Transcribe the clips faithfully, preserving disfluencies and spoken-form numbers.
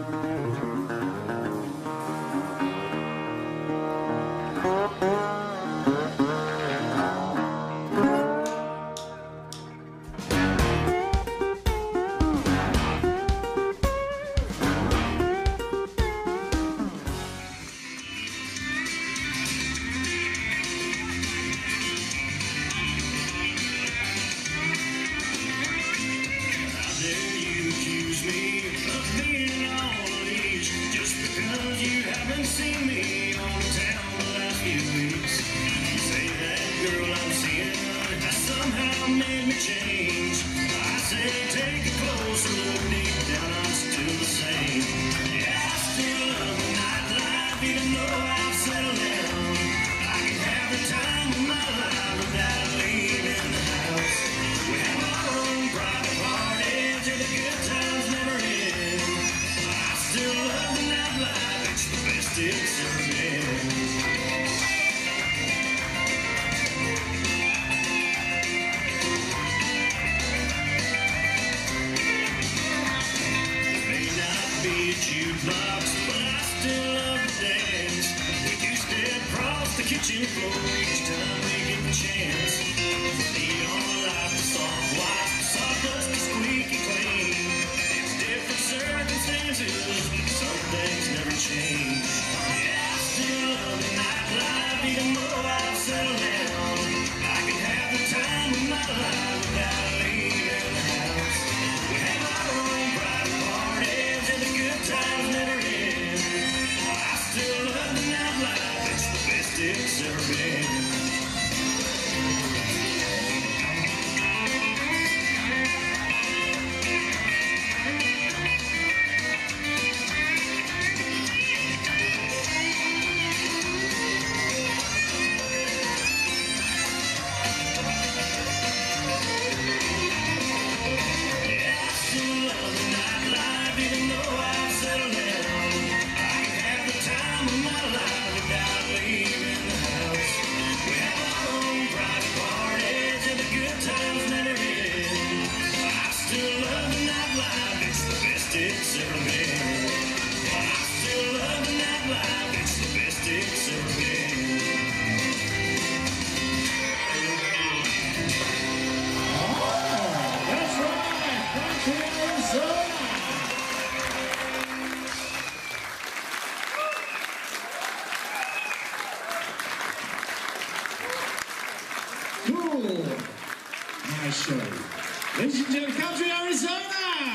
Nice show. Ladies and gentlemen, Country Arizona!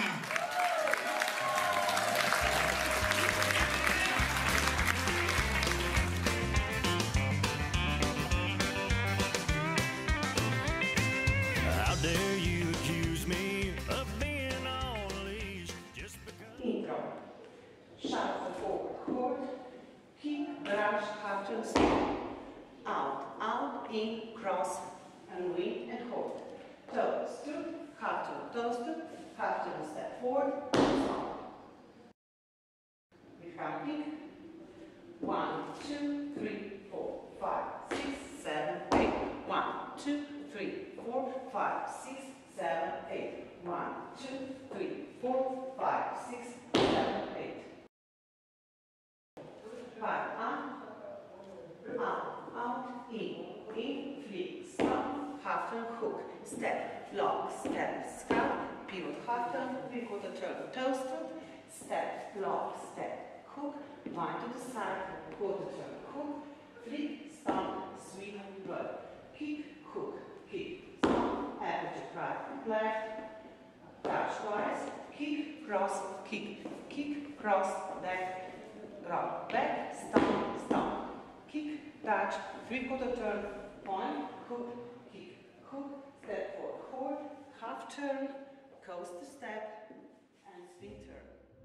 How dare you accuse me of being on a leash just because... Intro. Shuffle forward, chord. Kick, brush, half turn, step. Out, out, in, cross, and wing and hold. Toe, stoop, half turn, toe, stoop, half turn, step forward, stop. Become kick. One, two, three, four, five, six, seven, eight. One, two, three, four, five, six, seven, eight. One, two, three, four, five, six, seven, eight. Five, up, out, out, in, in, flick, stop, half turn, hook, step, lock, step, scalp, pivot, half turn, three quarter turn, toe stoop, step, lock, step, hook, one to the side, quarter turn, hook, flick, stop, sweep, roll, kick, hook, kick, stop, aperture, right, left, touch twice, kick, cross, kick, kick, cross, back, rock, back, stop, stop, kick, touch, three quarter turn, point, hook, kick, hook, step forward, forward, half turn, coaster step, and spin turn.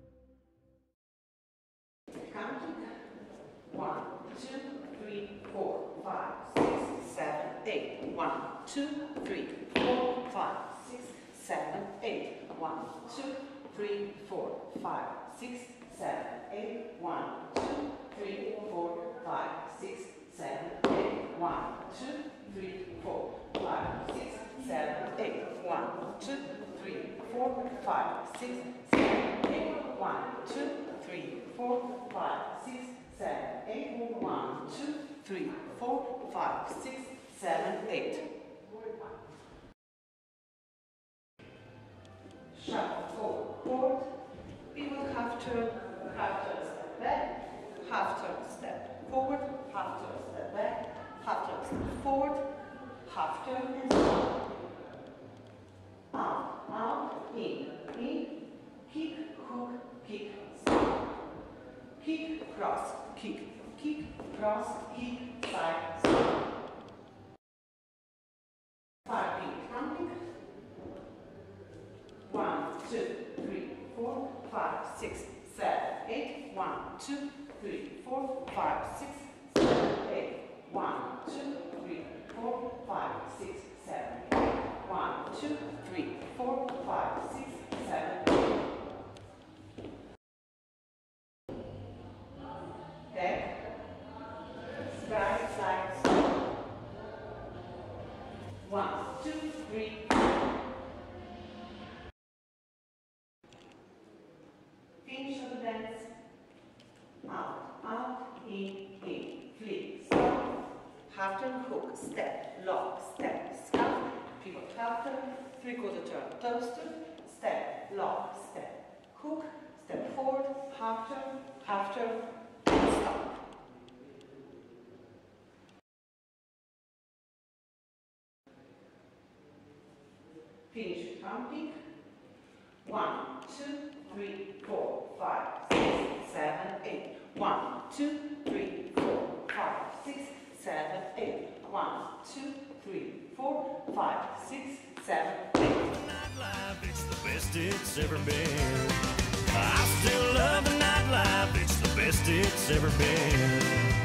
Counting, one, two, three, four, five, six, seven, eight, one, two, three, four, five, six, seven, eight, one, two, three, four, five, six, seven, eight, one, two, three, four, five, six, seven, eight, one, two, three, four, five, six, seven, eight, one, two, three, four, five, six, seven, eight, one, two, three, four, five, six, seven, eight. One, two, three, four, five, six, seven, eight. Shuffle forward, forward. Pivot, half turn, half turn, step back, half turn, step forward, half turn, step back, half turn, step forward, half turn, and stop. Out, out, in, in, kick, hook, kick, stop. Kick, cross, kick, kick, cross, kick, side, stop. Five feet counting. One, two, three, four, five, six, seven, eight. One, two, three, four, five, six, seven, eight. One, two, three, four, five, six, seven, eight. One, two, three, four, five, six, seven, eight. Back, right side, stop. One, two, three. Finish of the dance. Out, out, in, in, flick, stop. Half turn, hook, step, lock, step, scuff, pivot, half turn, three quarter turn, toaster, step, lock, step, hook, step forward, half turn, half turn, stop. Finish with counting. One, two, three, four, five, six, seven, eight. One, two, three, four, five, six, seven, eight. One, two, three, four, five, six, seven, eight. Nightlife, it's the best it's ever been. I still love the nightlife, it's the best it's ever been.